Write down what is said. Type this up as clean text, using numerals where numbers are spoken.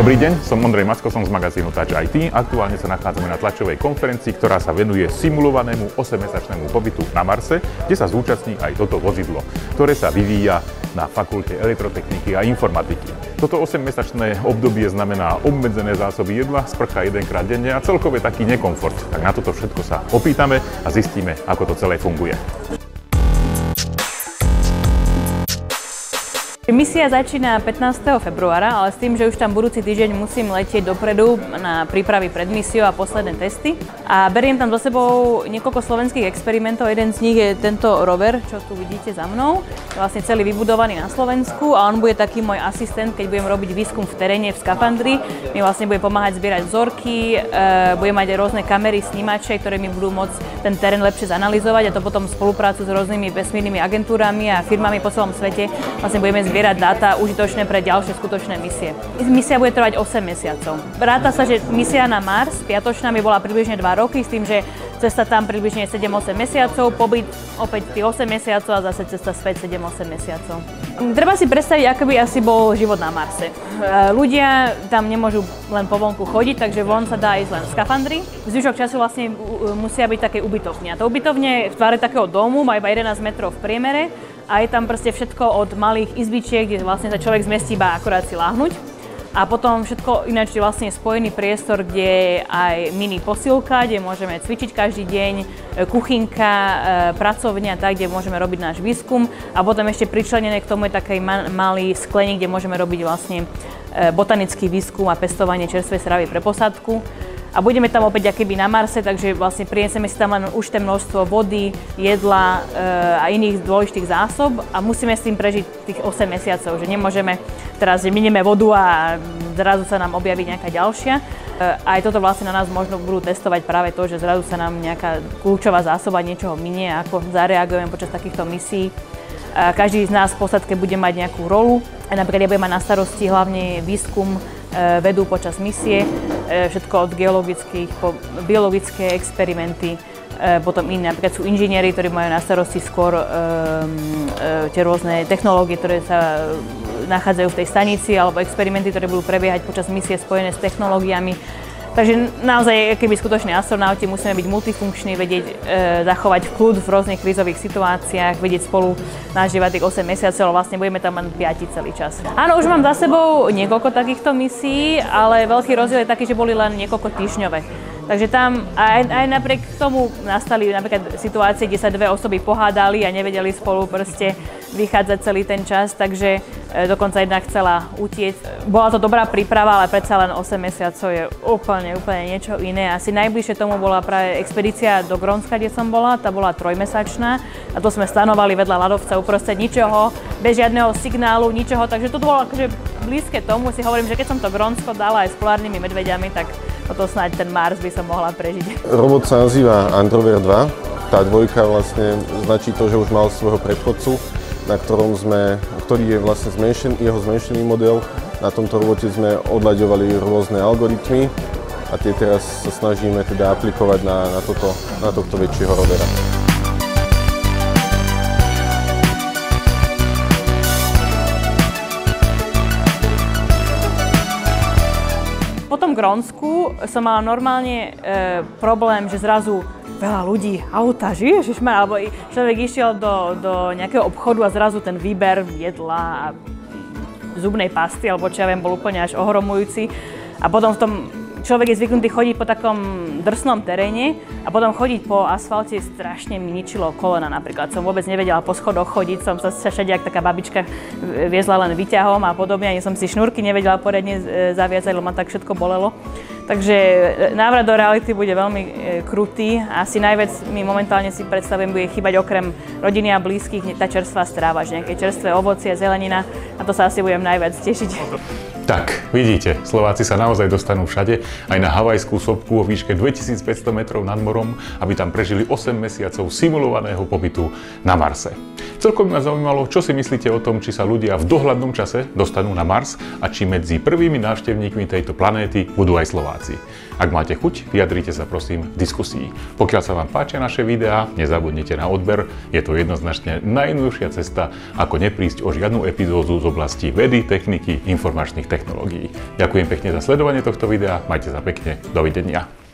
Dobrý deň, som Ondrej Macko, som z magazínu Touch IT. Aktuálne sa nachádzame na tlačovej konferencii, ktorá sa venuje simulovanému 8-mesačnému pobytu na Marse, kde sa zúčastní aj toto vozidlo, ktoré sa vyvíja na fakulte elektrotechniky a informatiky. Toto 8-mesačné obdobie znamená obmedzené zásoby jedla, sprcha jedenkrát denne a celkové taký nekomfort. Tak na toto všetko sa opýtame a zistíme, ako to celé funguje. Misia začína 15. februára, ale s tým, že už tam budúci týždeň musím letieť dopredu na prípravy pred misiou a posledné testy. A beriem tam so sebou niekoľko slovenských experimentov. Jeden z nich je tento rover, čo tu vidíte za mnou. Je vlastne celý vybudovaný na Slovensku a on bude taký môj asistent, keď budem robiť výskum v teréne v skafandri. Mi vlastne bude pomáhať zbierať vzorky, bude mať rôzne kamery, snímače, ktoré mi budú môcť ten terén lepšie zanalyzovať, a to potom spoluprácu s rôznymi vesmírnymi agentúrami a firmami po celom svete. Vlastne budeme zbierať dáta užitočné pre ďalšie skutočné misie. Misia bude trvať 8 mesiacov. Ráta sa, že misia na Mars, spiatočná, mi bola približne 2 roky, s tým, že cesta tam približne 7-8 mesiacov, pobyt opäť tých 8 mesiacov a zase cesta späť 7-8 mesiacov. Treba si predstaviť, ako by asi bol život na Marse. Ľudia tam nemôžu len po vonku chodiť, takže von sa dá ísť len v skafandri. Zvyšok času vlastne musia byť také ubytovne. A to ubytovne v tvare takého domu, má iba 11 metrov v priemere a je tam proste všetko od malých izbičiek, kde vlastne sa človek zmestí iba akorát si láhnuť. A potom všetko ináč je vlastne spojený priestor, kde je aj mini posilka, kde môžeme cvičiť každý deň, kuchynka, pracovňa, tak, kde môžeme robiť náš výskum. A potom ešte pričlenené k tomu je taký malý skleník, kde môžeme robiť vlastne botanický výskum a pestovanie čerstvej stravy pre posádku. A budeme tam opäť akoby na Marse, takže vlastne prinesieme si tam len už množstvo vody, jedla a iných dôležitých zásob a musíme s tým prežiť tých 8 mesiacov, že nemôžeme teraz, že minieme vodu a zrazu sa nám objaví nejaká ďalšia. Aj toto vlastne na nás možno budú testovať práve to, že zrazu sa nám nejaká kľúčová zásoba niečoho minie, ako zareagujeme počas takýchto misií. Každý z nás v posádke bude mať nejakú rolu. Napríklad ja budem mať na starosti hlavne výskum vedú počas misie, všetko od geologických po biologické experimenty, potom iní, napríklad sú inžinieri, ktorí majú na starosti skôr tie rôzne technológie, ktoré sa nachádzajú v tej stanici, alebo experimenty, ktoré budú prebiehať počas misie spojené s technológiami. Takže naozaj, keby skutoční astronauti, musíme byť multifunkční, vedieť zachovať kľud v rôznych krízových situáciách, vedieť spolu nažívať tých 8 mesiacov, ale vlastne budeme tam len 5 celý čas. Áno, už mám za sebou niekoľko takýchto misií, ale veľký rozdiel je taký, že boli len niekoľko týždňové. Takže tam aj napriek tomu nastali napríklad situácie, kde sa dve osoby pohádali a nevedeli spolu proste vychádzať celý ten čas, takže dokonca jedna chcela utiecť. Bola to dobrá príprava, ale predsa len 8 mesiacov je úplne niečo iné. Asi najbližšie tomu bola práve expedícia do Grónska, kde som bola, tá bola 3-mesačná a to sme stanovali vedľa ľadovca uprostred ničoho, bez žiadneho signálu, ničoho, takže to bolo akože blízke tomu, si hovorím, že keď som to Grónsko dala aj s polárnymi medveďami, tak toto snáď ten Mars by som mohla prežiť. Robot sa nazýva Androver 2. Tá dvojka vlastne značí to, že už mal svojho predchodcu, ktorý je vlastne jeho zmenšený model. Na tomto robote sme odľaďovali rôzne algoritmy a tie teraz sa snažíme teda aplikovať na tohto väčšieho rovera. Po tom Grónsku som mala normálne problém, že zrazu veľa ľudí, auta, ježišmar, alebo človek išiel do nejakého obchodu a zrazu ten výber jedla a zubnej pasty, alebo čo ja viem, bol úplne až ohromujúci. A potom v tom človek je zvyknutý chodiť po takom drsnom teréne a potom chodiť po asfalte strašne mi ničilo kolena napríklad. Som vôbec nevedela po schodoch chodiť, som sa všade, jak taká babička, viezla len výťahom a podobne. Ani som si šnúrky nevedela poriadne zaviazať, lebo ma tak všetko bolelo. Takže návrat do reality bude veľmi krutý. Asi najviac mi momentálne si predstavujem, bude chýbať okrem rodiny a blízkych tá čerstvá stráva, že nejaké čerstvé ovocie, zelenina. A to sa asi budem najviac tešiť. Tak, vidíte, Slováci sa naozaj dostanú všade, aj na havajskú sopku vo výške 2500 metrov nad morom, aby tam prežili 8 mesiacov simulovaného pobytu na Marse. Celkom ma zaujímalo, čo si myslíte o tom, či sa ľudia v dohľadnom čase dostanú na Mars a či medzi prvými návštevníkmi tejto planéty budú aj Slováci. Ak máte chuť, vyjadrite sa prosím v diskusii. Pokiaľ sa vám páčia naše videá, nezabudnite na odber, je to jednoznačne najjednoduchšia cesta, ako neprísť o žiadnu epizódu z oblasti vedy, techniky, informačných technológií. Ďakujem pekne za sledovanie tohto videa, majte sa pekne, dovidenia.